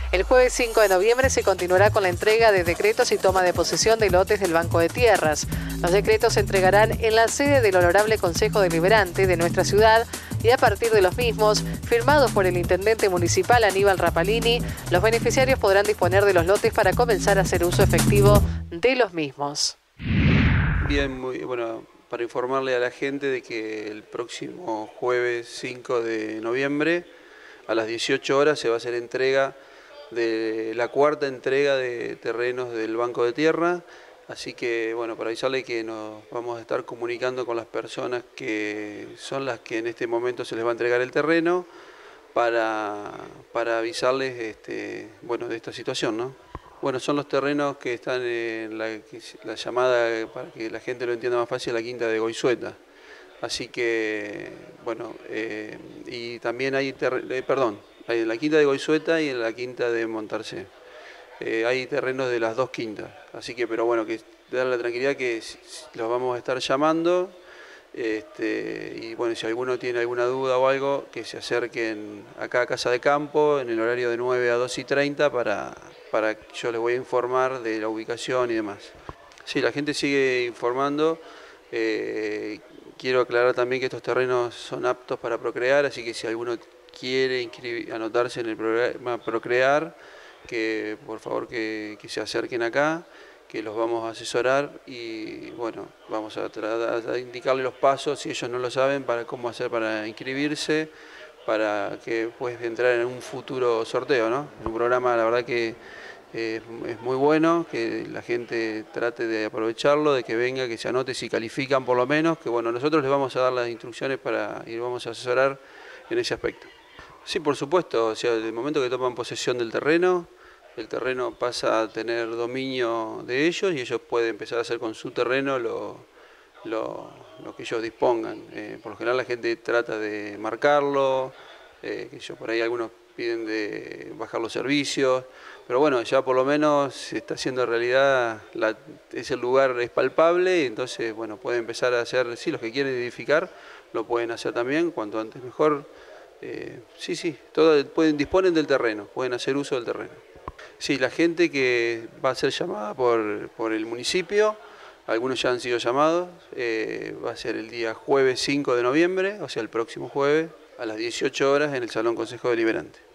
El jueves 5 de noviembre se continuará con la entrega de decretos y toma de posesión de lotes del Banco de Tierras. Los decretos se entregarán en la sede del Honorable Consejo Deliberante de nuestra ciudad y a partir de los mismos, firmados por el intendente municipal Aníbal Rapalini, los beneficiarios podrán disponer de los lotes para comenzar a hacer uso efectivo de los mismos. Bien, muy bueno, para informarle a la gente de que el próximo jueves 5 de noviembre a las 18 horas se va a hacer entrega de la cuarta entrega de terrenos del Banco de Tierra, así que bueno, para avisarle que nos vamos a estar comunicando con las personas que son las que en este momento se les va a entregar el terreno para avisarles bueno, de esta situación, ¿no? Bueno, son los terrenos que están en la llamada, para que la gente lo entienda más fácil, la quinta de Goizueta. Así que, bueno, y también hay, hay en la quinta de Goizueta y en la quinta de Montarcé. Hay terrenos de las dos quintas, así que, pero bueno, que darle la tranquilidad que los vamos a estar llamando. Y bueno, si alguno tiene alguna duda o algo, que se acerquen acá a Casa de Campo en el horario de 9 a 2:30 para yo les voy a informar de la ubicación y demás. Sí, la gente sigue informando. Quiero aclarar también que estos terrenos son aptos para procrear, así que si alguno quiere anotarse en el programa Procrear, que por favor que se acerquen acá, que los vamos a asesorar y bueno, vamos a tratar de indicarle los pasos, si ellos no lo saben, para cómo hacer para inscribirse, para que puedas entrar en un futuro sorteo, ¿no? Un programa, la verdad que es muy bueno, que la gente trate de aprovecharlo, de que venga, que se anote, si califican por lo menos, que bueno, nosotros les vamos a dar las instrucciones y les vamos a asesorar en ese aspecto. Sí, por supuesto, o sea, desde el momento que toman posesión del terreno, el terreno pasa a tener dominio de ellos y ellos pueden empezar a hacer con su terreno lo que ellos dispongan. Por lo general la gente trata de marcarlo, por ahí algunos piden de bajar los servicios, pero bueno, ya por lo menos se está haciendo realidad, ese lugar es palpable, entonces bueno, pueden empezar a hacer, sí, los que quieren edificar lo pueden hacer también, cuanto antes mejor. Sí, disponen del terreno, pueden hacer uso del terreno. Sí, la gente que va a ser llamada por el municipio, algunos ya han sido llamados, va a ser el día jueves 5 de noviembre, o sea el próximo jueves, a las 18 horas en el Salón Consejo Deliberante.